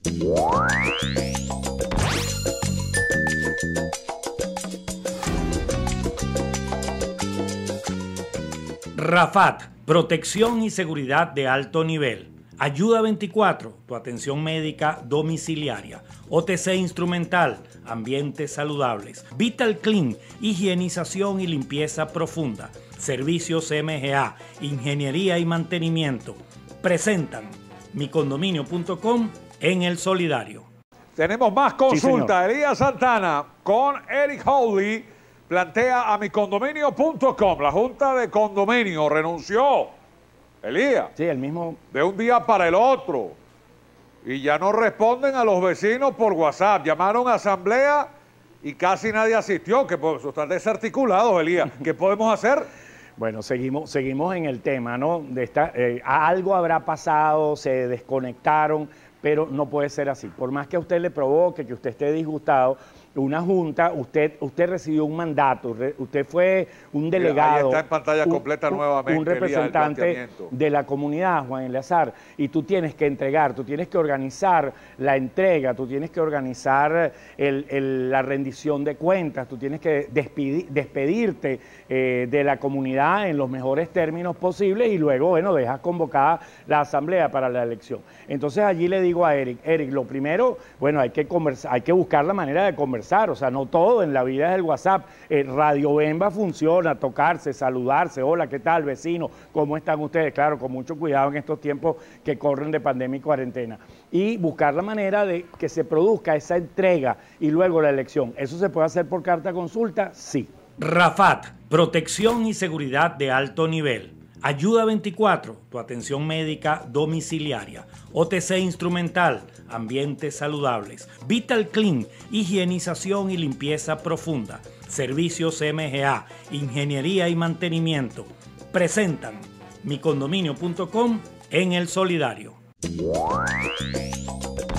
Rafat, protección y seguridad de alto nivel. Ayuda 24, tu atención médica domiciliaria. OTC instrumental, ambientes saludables. Vital Clean, higienización y limpieza profunda. Servicios MGA, ingeniería y mantenimiento. Presentan micondominio.com en El Solidario. Tenemos más consultas. Sí, Elías Santana con Eric Howley plantea a micondominio.com. La Junta de Condominio renunció. Elías. Sí, el mismo. De un día para el otro. Y ya no responden a los vecinos por WhatsApp. Llamaron a asamblea y casi nadie asistió, que están desarticulados, Elías. ¿Qué podemos hacer? Bueno, seguimos en el tema, ¿no? Algo habrá pasado, se desconectaron, pero no puede ser así. Por más que a usted le provoque, que usted esté disgustado, una junta, usted recibió un mandato, usted fue un delegado. Ahí está en pantalla completa nuevamente. Un representante de la comunidad, Juan Eleazar, y tú tienes que entregar, tú tienes que organizar la entrega, tú tienes que organizar la rendición de cuentas, tú tienes que despedirte de la comunidad en los mejores términos posibles y luego, bueno, dejas convocada la asamblea para la elección. Entonces allí le digo a Eric, lo primero, bueno, hay que conversar, hay que buscar la manera de conversar. O sea, no todo en la vida es el WhatsApp. Radio Bemba funciona, tocarse, saludarse, hola, ¿qué tal, vecino? ¿Cómo están ustedes? Claro, con mucho cuidado en estos tiempos que corren de pandemia y cuarentena. Y buscar la manera de que se produzca esa entrega y luego la elección. ¿Eso se puede hacer por carta consulta? Sí. Rafat, protección y seguridad de alto nivel. Ayuda 24, tu atención médica domiciliaria. OTC instrumental, ambientes saludables. Vital Clean, higienización y limpieza profunda. Servicios MGA, ingeniería y mantenimiento. Presentan micondominio.com en El Solidario.